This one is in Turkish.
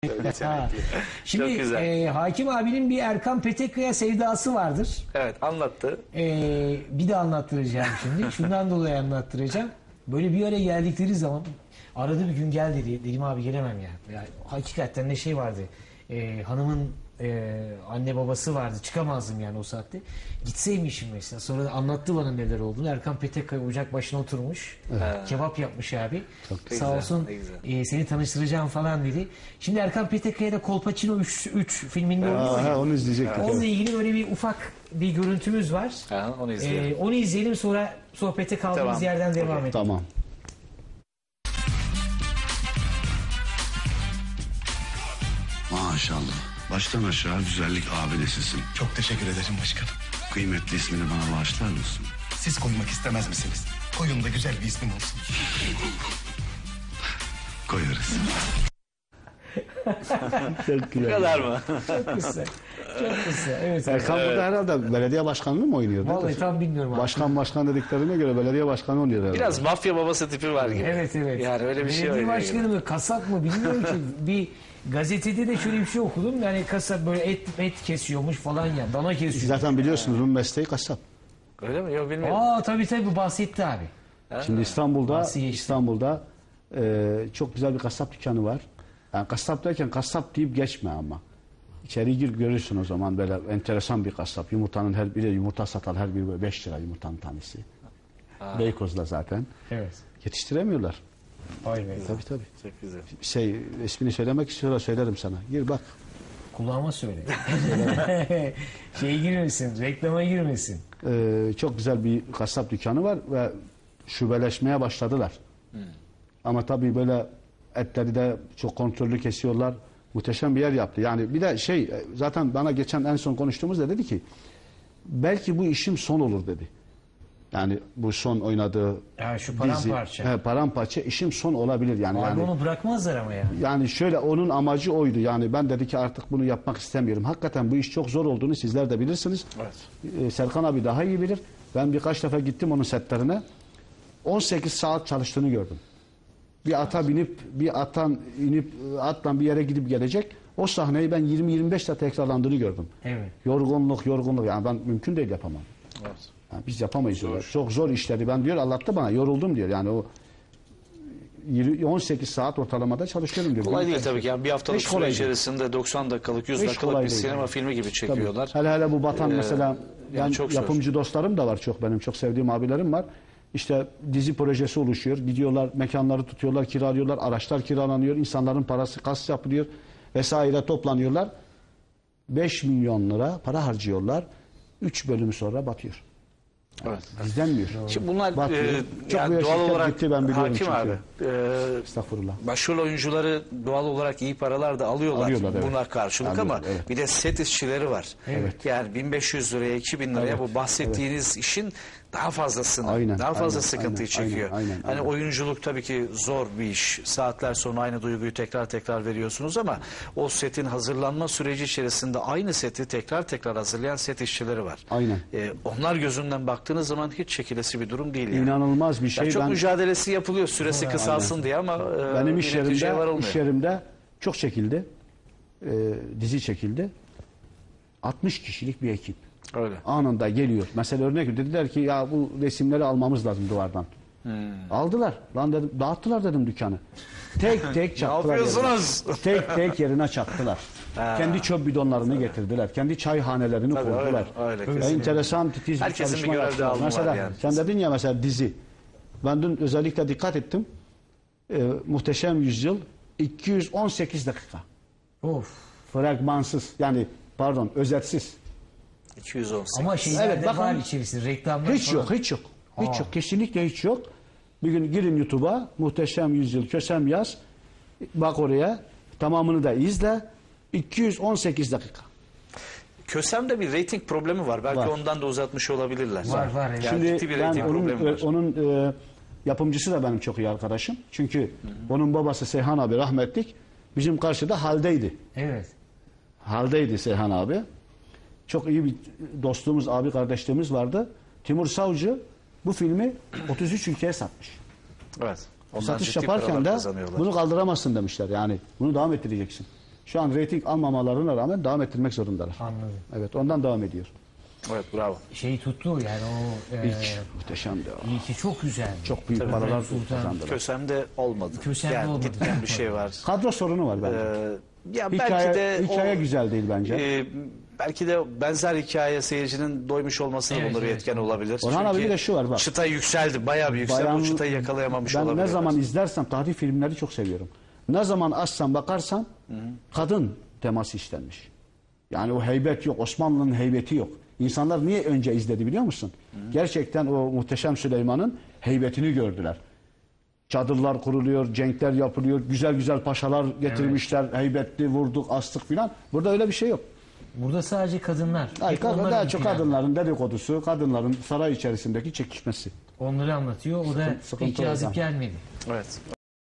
Şimdi Çok güzel. Hakim abinin bir Erkan Petekkaya sevdası vardır. Evet, anlattı. Bir de anlattıracağım şimdi. Şundan dolayı anlattıracağım. Böyle bir araya geldikleri zaman aradı bir gün gel dedi. Dedim abi gelemem ya. Yani hakikaten ne şey vardı. Hanımın anne babası vardı. Çıkamazdım yani o saatte. Gitseymişim mesela. Sonra da anlattı bana neler olduğunu. Erkan Petekkaya ocak başına oturmuş. Kebap yapmış abi. Sağ olsun seni tanıştıracağım falan dedi. Şimdi Erkan Petekkaya'da Kolpaçino 3 filminde oynuyor ya. Onu izleyecektik. Onunla ilgili böyle bir ufak bir görüntümüz var. Onu izleyelim. Onu izleyelim, sonra sohbete kaldığımız Tamam. yerden devam edelim. Tamam. Maşallah. Baştan aşağı güzellik abidesisin. Çok teşekkür ederim başkanım. Kıymetli ismini bana bağışlar mısın? Siz koymak istemez misiniz? Koyun da güzel bir ismim olsun. Koyarız. Çok Bu güzel. kadar mı? Çok kısa. Çok kısa. Evet. Erkan burada herhalde belediye başkanlığı mı oynuyor? Vallahi tam bilmiyorum abi. Başkan dediklerine göre belediye başkanı oluyor herhalde. Biraz mafya babası tipi var gibi. Evet. Yani öyle bir şey Belediye var. başkanı mı, kasap mı bilmiyorum ki. Bir gazetede de şöyle bir şey okudum. Yani kasap böyle et kesiyormuş falan ya. Dana kesiyor. Zaten biliyorsunuz bunun mesleği kasap. Öyle mi? Yok, bilmiyorum. Tabii bu bahsetti abi. Şimdi İstanbul'da Nasıl geçti? çok güzel bir kasap dükkanı var. Yani kasap derken kasap deyip geçme ama. İçeri gir görürsün o zaman böyle enteresan bir kasap. Yumurtanın her biri yumurta satar, her biri böyle 5 lira yumurtanın tanesi. Beykoz'da zaten. Evet. Yetiştiremiyorlar. Vay be. Tabii. Çok güzel. İsmini söylemek istiyorlar, söylerim sana. Gir bak. Kulağıma söyle. Girmesin, reklama girmesin. Çok güzel bir kasap dükkanı var ve şubeleşmeye başladılar. Ama tabii böyle etleri de çok kontrollü kesiyorlar. Muhteşem bir yer yaptı. Yani bir de zaten bana geçen en son konuştuğumuzda dedi ki belki bu işim son olur dedi. Yani bu son oynadığı Ya şu paramparça. dizi, paramparça işim son olabilir yani. Abi onu bırakmazlar ama ya. Yani şöyle onun amacı oydu. Yani ben dedi ki artık bunu yapmak istemiyorum. Hakikaten bu iş çok zor olduğunu sizler de bilirsiniz. Evet. Serkan abi daha iyi bilir. Ben birkaç defa gittim onun setlerine. 18 saat çalıştığını gördüm. Bir ata binip atla bir yere gidip gelecek. O sahneyi ben 20-25 de tekrarlandığını gördüm. Evet. Yorgunluk yani ben mümkün değil yapamam. Evet. Yani biz yapamayız diyor. Çok zor işleri. Ben diyor anlattı bana yoruldum diyor. Yani o 18 saat ortalamada çalışıyorum diyor. Kolay değil tabii ki. Yani bir haftalık Hiç süre kolay içerisinde 90 dakikalık, 100 Hiç dakikalık kolay bir değil sinema yani. filmi gibi Tabii. çekiyorlar. Hele bu Batan mesela yani çok zor. yapımcı dostlarım da var çok benim. Çok sevdiğim abilerim var. İşte dizi projesi oluşuyor. Gidiyorlar mekanları tutuyorlar, kiralıyorlar. Araçlar kiralanıyor. İnsanların parası kas yapılıyor. Vesaire toplanıyorlar. 5 milyon lira para harcıyorlar. 3 bölüm sonra batıyor. Evet. İzlenmiyor. Şimdi bunlar Batıyor. Çok yani büyük doğal şirket olarak gitti, ben biliyorum Hakim çünkü. abi. Estağfurullah. Başrol oyuncuları doğal olarak iyi paralar da alıyorlar, Evet. buna karşılık Alıyorlar, ama evet. bir de set işçileri var. Evet. Yani 1500 liraya, 2000 liraya Evet, bu bahsettiğiniz işin daha fazlasını, Aynen, daha fazla aynen, sıkıntıyı aynen, çekiyor. aynen, Hani aynen. oyunculuk tabii ki zor bir iş. Saatler sonra aynı duyguyu tekrar veriyorsunuz ama o setin hazırlanma süreci içerisinde aynı seti tekrar hazırlayan set işçileri var. Aynen. Onlar gözünden baktığınız zaman hiç çekilesi bir durum değil yani. İnanılmaz bir şey. Ya çok Ben mücadelesi yapılıyor süresi kısalsın diye ama benim bir netice var olmuyor. iş yerimde çok çekildi. Dizi çekildi. 60 kişilik bir ekip. Öyle. Anında geliyor. Mesela örnek dediler ki ya bu resimleri almamız lazım duvardan. Aldılar. Lan dedim dağıttılar dedim dükkanı. Tek çaktılar. yapıyorsunuz? Tek yerine çaktılar. Kendi çöp bidonlarını getirdiler. Kendi çayhanelerini Tabii, kurdular. öyle, Ve kesinlikle. enteresan titiz bir Herkesin bir çalışma görev yaptılar. dağılımı Mesela var yani. sen dedin ya mesela dizi. Ben dün özellikle dikkat ettim. Muhteşem Yüzyıl 218 dakika. Of. Fragmansız yani pardon özetsiz. 218. Ama şeyler Evet, de bakın. var içerisinde. Reklamlar Hiç falan. yok. Hiç yok. Kesinlikle hiç yok. Bir gün girin YouTube'a Muhteşem Yüzyıl Kösem yaz. Bak oraya. Tamamını da izle. 218 dakika. Kösem'de bir reyting problemi var. Belki Var. ondan da uzatmış olabilirler. Var, evet. Yani ciddi bir ben reyting problemi var. onun yapımcısı da benim çok iyi arkadaşım. Çünkü onun babası Seyhan abi rahmetlik bizim karşıda haldeydi. Evet. Haldeydi Seyhan abi. Çok iyi bir dostluğumuz, abi kardeşliğimiz vardı. Timur Savcı bu filmi 33 ülkeye satmış. Evet. Ondan Satış ciddi yaparken paralar de kazanıyorlar. bunu kaldıramazsın demişler. Yani bunu devam ettireceksin. Şu an reyting almamalarına rağmen devam ettirmek zorundalar. Anladım. Evet, ondan devam ediyor. Evet, bravo. Şey tuttu yani o İlk muhteşemdi o. ilki çok güzeldi. Çok büyük paralar Sultan. kazandılar. Kösem'de olmadı. Kösem'de yani olmadı. gitmeyen bir şey var. Kadro sorunu var bence. Ya belki de hikaye o, güzel değil bence. belki de benzer hikaye seyircinin doymuş olması da Evet, bunda bir evet. etken olabilir. Orhan abi Çünkü bir de şu var bak. çıta yükseldi, bayağı bir yükseldi. Bayan- O çıtayı yakalayamamış Ben olabilir. ne zaman izlersem tarih filmleri çok seviyorum. Ne zaman açsam bakarsam kadın teması işlenmiş. Yani o heybet yok. Osmanlı'nın heybeti yok. İnsanlar niye önce izledi biliyor musun? Gerçekten o muhteşem Süleyman'ın heybetini gördüler. Çadırlar kuruluyor, cenkler yapılıyor, güzel güzel paşalar getirmişler, heybetli vurduk, astık filan. Burada öyle bir şey yok. Burada sadece kadınlar. Ay, Hep onlar daha ön çok planda. kadınların dedikodusu, kadınların saray içerisindeki çekişmesi. Onları anlatıyor. O da Sıkıntı pek cazip oradan. gelmedi. Evet.